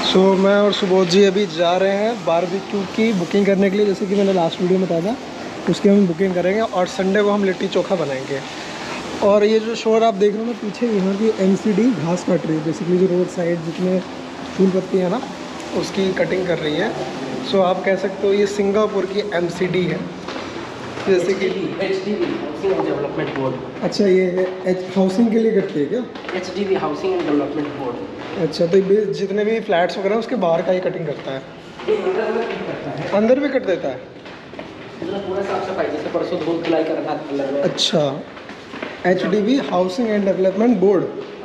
मैं और सुबोध जी अभी जा रहे हैं बारबेक्यू की बुकिंग करने के लिए, जैसे कि मैंने लास्ट वीडियो में बताया था। उसकी हम बुकिंग करेंगे और संडे को हम लिट्टी चोखा बनाएंगे। और ये जो शोर आप देख रहे हो ना पीछे, यहाँ की MCD घास काट रही है, बेसिकली जो रोड साइड जितने फूल पत्ती है ना उसकी कटिंग कर रही है। आप कह सकते हो ये सिंगापुर की MCD है, जैसे कि HDB housing and development board. अच्छा, ये हाउसिंग के लिए करती है क्या? HDB housing and development board. अच्छा, तो ये जितने भी फ्लैट्स वगैरह उसके बाहर का ही कटिंग करता है? ये करता है, अंदर भी कट देता है? मतलब पूरा साफ सफाई, जैसे परसों धूल खुलाई कर रखा था। अच्छा, HDB housing and development board.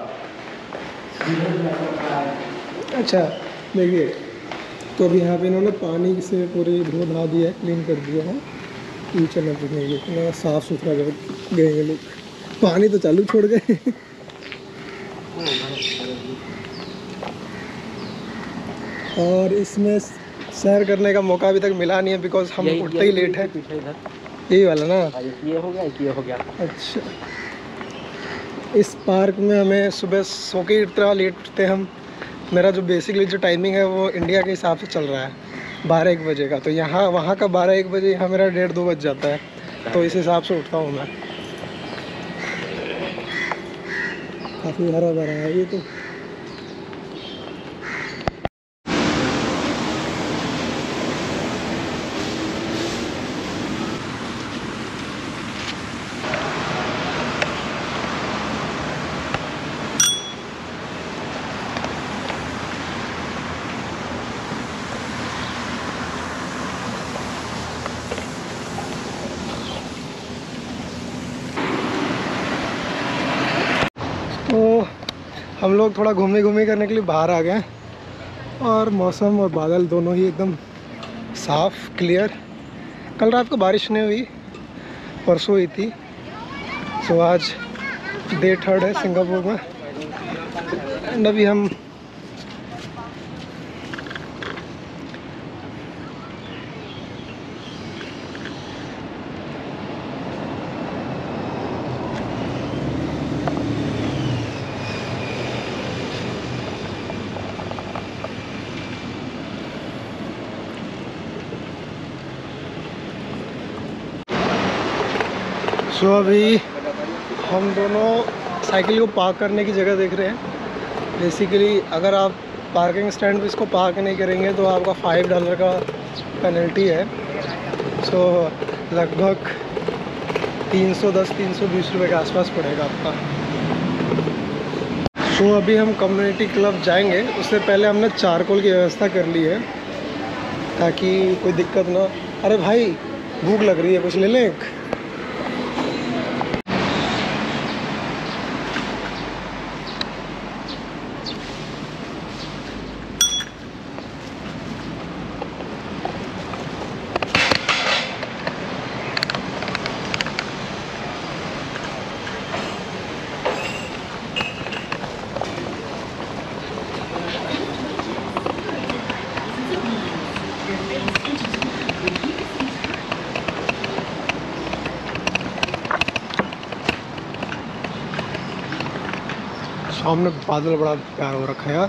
अच्छा, देखिए तो अभी यहाँ पे इन्होंने पानी से पूरी धो धा दिया है, क्लीन कर दिया है। किचन अब देखिए इतना साफ़ सुथरा गए लोग, पानी तो चालू छोड़ गए। और इसमें सैर करने का मौका अभी तक मिला नहीं है, बिकॉज हम उठते ही लेट है। यही वाला ना? ये हो गया, ये हो गया। अच्छा, इस पार्क में हमें सुबह सो के इतना लेट उठते हम। मेरा जो बेसिकली जो टाइमिंग है वो इंडिया के हिसाब से चल रहा है 12-1 बजे का, तो यहाँ वहाँ का 12-1 बजे, यहाँ मेरा 1:30-2 बज जाता है, तो इस हिसाब से उठता हूँ मैं। काफ़ी हरा भरा है ये तो। तो हम लोग थोड़ा घूमे करने के लिए बाहर आ गए, और मौसम और बादल दोनों ही एकदम साफ़ क्लियर। कल रात को बारिश नहीं हुई, परसों हुई थी। आज डे 3 है सिंगापुर में, एंड अभी हम अभी हम दोनों साइकिल को पार्क करने की जगह देख रहे हैं। बेसिकली अगर आप पार्किंग स्टैंड पे इसको पार्क नहीं करेंगे तो आपका $5 का पेनल्टी है। लगभग 310-320 रुपये के आसपास पड़ेगा आपका। अभी हम कम्युनिटी क्लब जाएंगे, उससे पहले हमने चारकोल की व्यवस्था कर ली है ताकि कोई दिक्कत ना। अरे भाई, भूख लग रही है, कुछ ले लें? सामने बादल बड़ा प्यार हो रखा है यार।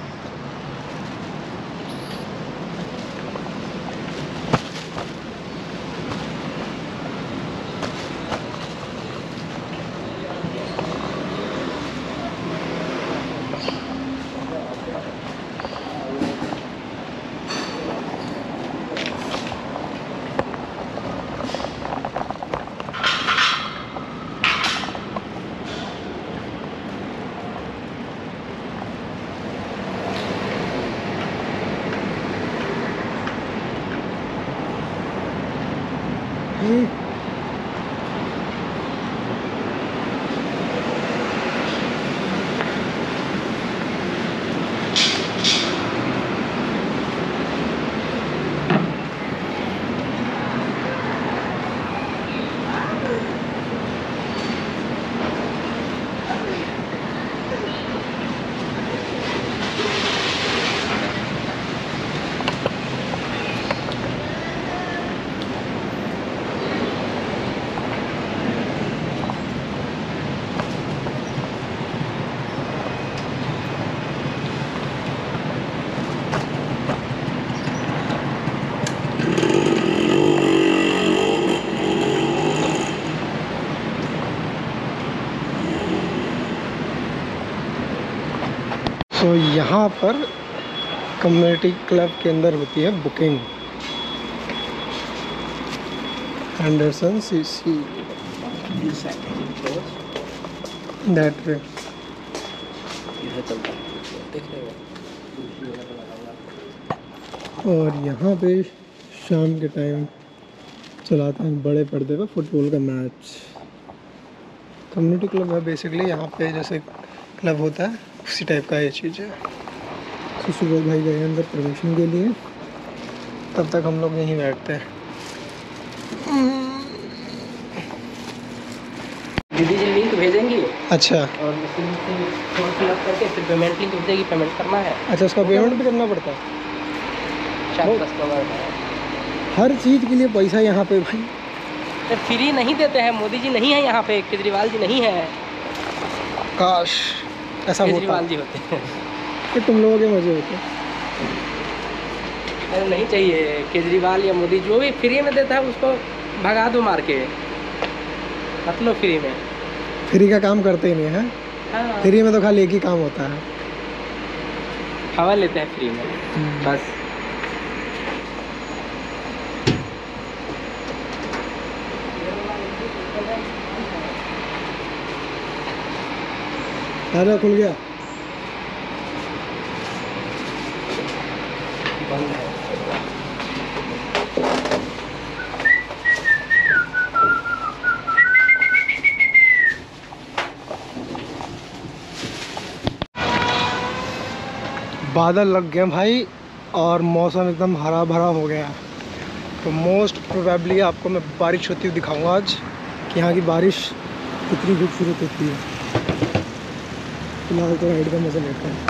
सो यहाँ पर कम्युनिटी क्लब के अंदर होती है booking. Anderson CC that way. और यहाँ पे शाम के टाइम चलाते हैं बड़े पर्दे पे फुटबॉल का मैच। कम्युनिटी क्लब है बेसिकली, यहाँ पे जैसे क्लब होता है उसी टाइप का ये चीज़ है। तो सुबह भाई गए अंदर परमिशन के लिए, तब तक हम लोग यहीं बैठते हैं। दीदी जी लिंक भेजेंगी अच्छा और फॉर्म फिलअप करके फिर पेमेंट लिंक भेजेगी, पेमेंट करना है। अच्छा, उसका पेमेंट भी करना पड़ता है? शायद कस्टमर है। हर चीज़ के लिए पैसा यहाँ पे भाई। तो फ्री नहीं देते हैं, मोदी जी नहीं है यहाँ पे, केजरीवाल जी नहीं है। काश ऐसा होता। केजरीवाल जी होते हैं कि तुम लोगों के मजे होते। अरे नहीं चाहिए केजरीवाल या मोदी, जो भी फ्री में देता है उसको भगा दो मार के, मत लो फ्री में। फ्री का काम करते ही नहीं है। हाँ, फ्री में तो खाली एक ही काम होता है, हवा लेते हैं फ्री में बस। अरे खुल गया। बंद है। बादल लग गए भाई और मौसम एकदम हरा भरा हो गया। तो मोस्ट प्रोबेबली आपको मैं बारिश होती हुई दिखाऊंगा आज कि यहाँ की बारिश कितनी खूबसूरत होती है। फिलहाल तो राइड का मज़ा लेते हैं।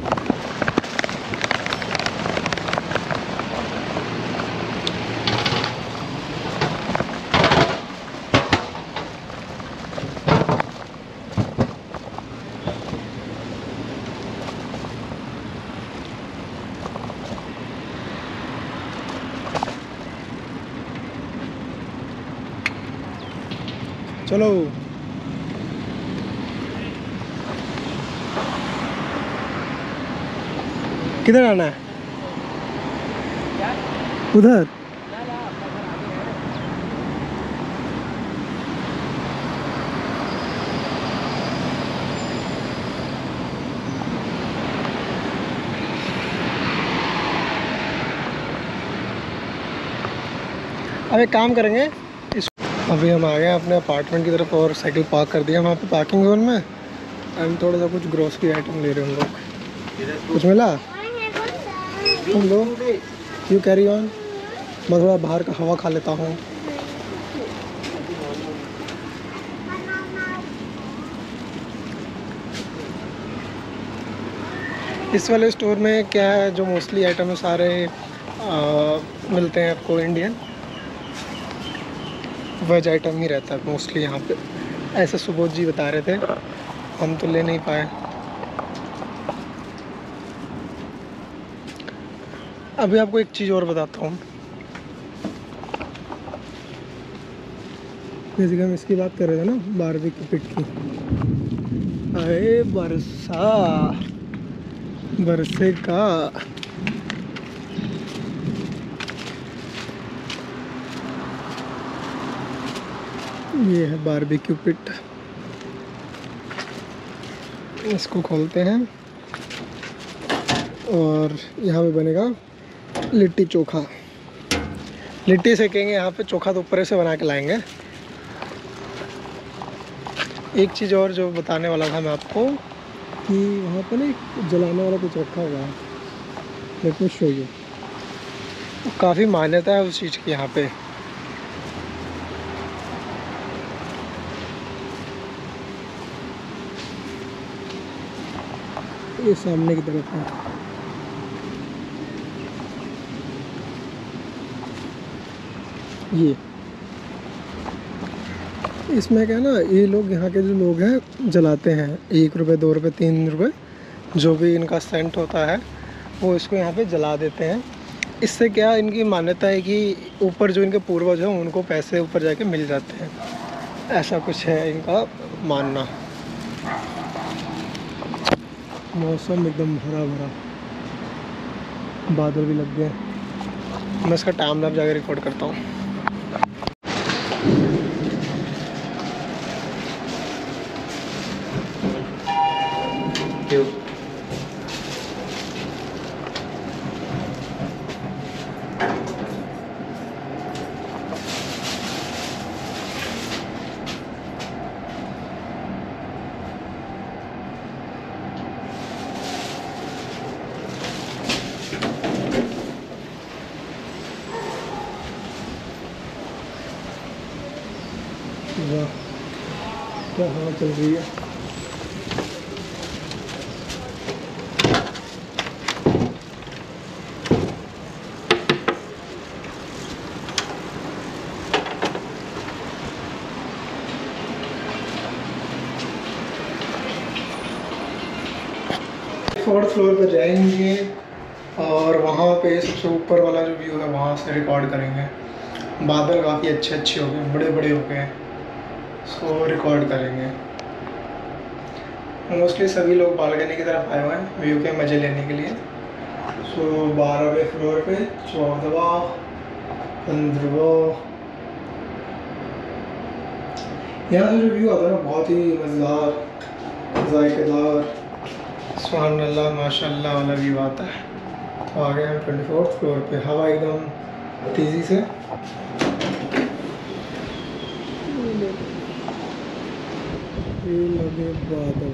चलो किधर आना है? उधर। अब एक काम करेंगे, इस अभी हम आ गए अपने अपार्टमेंट की तरफ और साइकिल पार्क कर दिया वहाँ पे पार्किंग जोन में। हम थोड़ा सा कुछ ग्रोसरी आइटम ले रहे हैं हम लोग। कुछ मिला? तुम लोग यू कैरी ऑन, मैं थोड़ा बाहर का हवा खा लेता हूँ। इस वाले स्टोर में क्या है, जो मोस्टली आइटम है सारे मिलते हैं आपको इंडियन वेज आइटम ही रहता है मोस्टली यहाँ पे। ऐसे सुबोध जी बता रहे थे, हम तो ले नहीं पाए। अभी आपको एक चीज़ और बताता हूँ। जैसे कि हम इसकी बात कर रहे थे ना, बारबेक्यू पिट की। अरे बरसे का ये है बारबेक्यू पिट। इसको खोलते हैं और यहाँ पे बनेगा लिट्टी चोखा। लिट्टी सेकेंगे यहाँ पे, चोखा तो ऊपर से बना के लाएंगे। एक चीज़ और जो बताने वाला था मैं आपको कि वहाँ पे ना एक जलाने वाला कुछ रखा हुआ है। Let me show you. काफ़ी मान्यता है उस चीज़ की यहाँ पे। ये सामने की तरफ है। ये इसमें क्या ना, ये लोग यहाँ के जो लोग हैं जलाते हैं, 1 रुपये 2 रुपये 3 रुपये जो भी इनका सेंट होता है वो इसको यहाँ पे जला देते हैं। इससे क्या इनकी मान्यता है कि ऊपर जो इनके पूर्वज हैं उनको पैसे ऊपर जाके मिल जाते हैं, ऐसा कुछ है इनका मानना। मौसम एकदम हरा भरा, बादल भी लग गए। मैं इसका टाइम लैप्स जाकर रिकॉर्ड करता हूँ। वाह क्या हवा चल रही है। फोर्थ फ्लोर पर जाएंगे और वहाँ पे सबसे ऊपर वाला जो व्यू है वहाँ से रिकॉर्ड करेंगे। बादल काफ़ी अच्छे हो गए, बड़े बड़े हो गए, सो रिकॉर्ड करेंगे। मोस्टली सभी लोग बालकनी की तरफ आए हुए हैं व्यू के मज़े लेने के लिए। सो 12वें फ्लोर पे 14वां 15वां, यहाँ से जो व्यू आता है ना बहुत ही मज़ेदार जायकेदार सुभान अल्लाह माशाअल्लाह वाला व्यू आता है। तो आ गए हम 24th फ्लोर पे, हवा एकदम तेज़ी से। ये लगे बादल,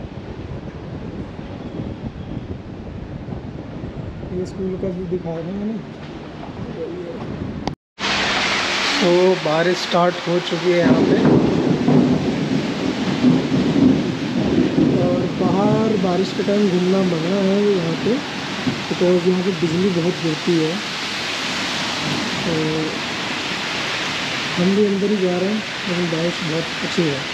ये स्कूल का व्यू दिखाया था मैंने। तो बारिश स्टार्ट हो चुकी है यहाँ पे और बाहर बारिश के टाइम घूमना मना है यहाँ पे, बिकॉज यहाँ पे बिजली बहुत गिरती है। तो हम भी अंदर ही जा रहे हैं, लेकिन बारिश बहुत अच्छी है।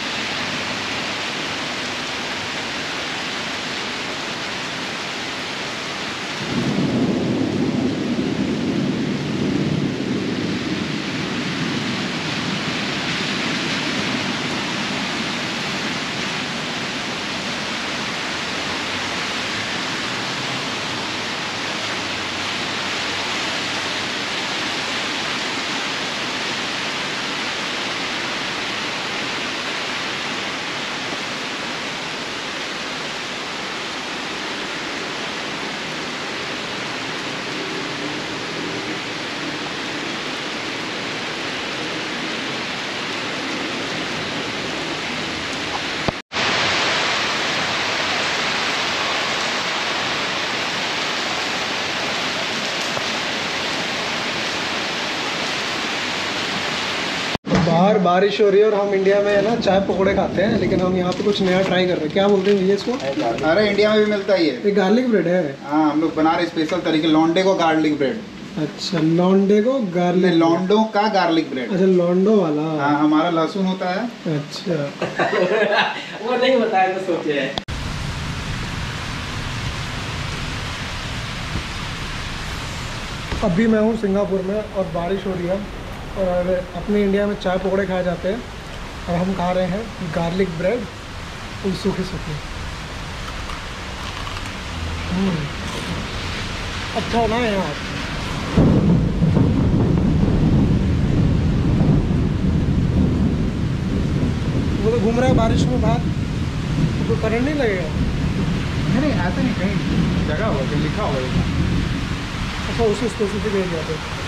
बाहर बारिश हो रही है और हम इंडिया में है ना चाय पकौड़े खाते हैं, लेकिन हम यहाँ पे कुछ नया ट्राई कर रहे हैं। क्या बोलते हैं भैया इसको? अरे इंडिया में भी मिलता ही है। ये गार्लिक ब्रेड है। हाँ, हम लोग बना रहे स्पेशल तरीके, लौंडे को गार्लिक ब्रेड। अच्छा, लौंडे को गार्लिक, लौंडो का गार्लिक ब्रेड। अच्छा, लौंडो वाला। हाँ, हमारा लहसुन होता है। अच्छा वो नहीं बताया तो सोचे। अभी मैं हूँ सिंगापुर में और बारिश हो रही है और अपने इंडिया में चाय पकौड़े खाए जाते हैं और हम खा रहे हैं गार्लिक ब्रेड और सूखे सूखे। अच्छा ना यहाँ वो तो घूम रहा है बारिश में बाहर, तो करंट नहीं लगेगा? नहीं, ऐसा नहीं, कहीं जगह होगा, कहीं लिखा होगा। अच्छा, उसी स्पेसिफिक एरिया पे।